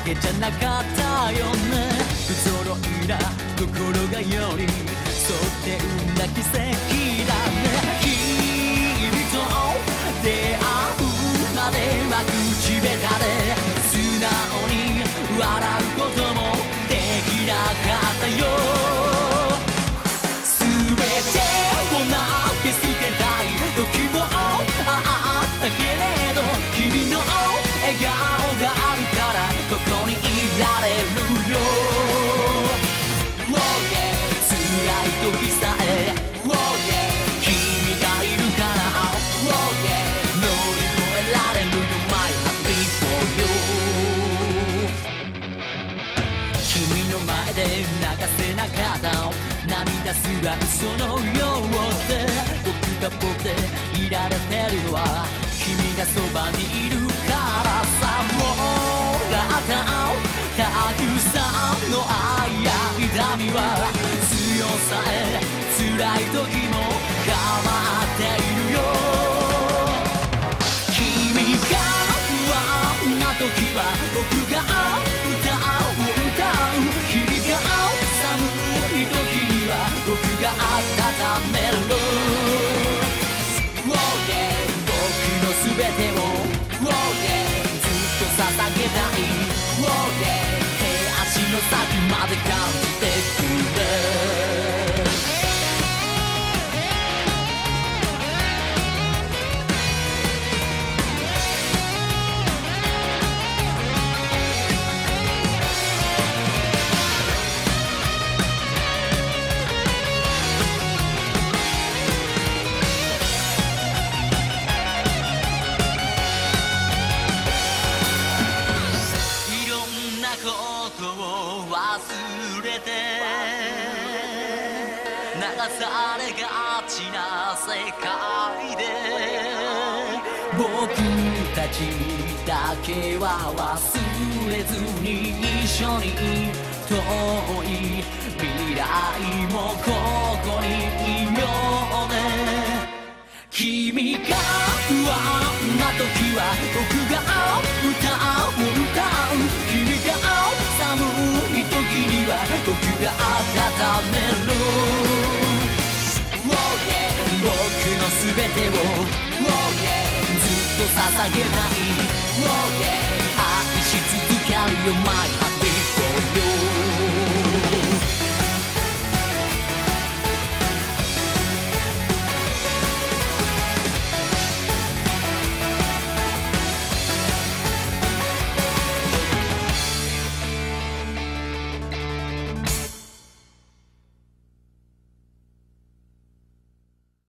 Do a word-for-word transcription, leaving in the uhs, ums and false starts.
けじゃなかったよね。不揃いな心がよりそって生んだ奇跡だね。君と出会うまでは口下手で素直に笑うこともできなかったよ。全てを投げ捨てたい時もあったけれど、君の笑顔があるからここにいられるよ。 Oh yeah 辛い時さえ Oh yeah 君がいるから Oh yeah 乗り越えられるよ My Heart Leapf for you。 君の前で流せなかった涙すら嘘のようで、僕が僕でいられてるのは君がそばにいるからさ。もらったたくさんの愛や痛みは強さへ辛い時も変わっているよ。君が不安な時は僕が歌を歌う、君が寒い時には僕が温める。 Oh yeah 僕の全てを Oh yeah ずっと捧げたい。 Oh yeah 手足の先まで感じてくれ。忘れて流されがちな世界で僕たちだけは忘れずに一緒に遠い未来もここにいようね。君が不安な時は僕が歌を歌う、君が寒い時には僕が温める。 Oh yeah 僕の全てを Oh yeah ずっと捧げたい。 Oh yeah 愛し続けるよ My Heart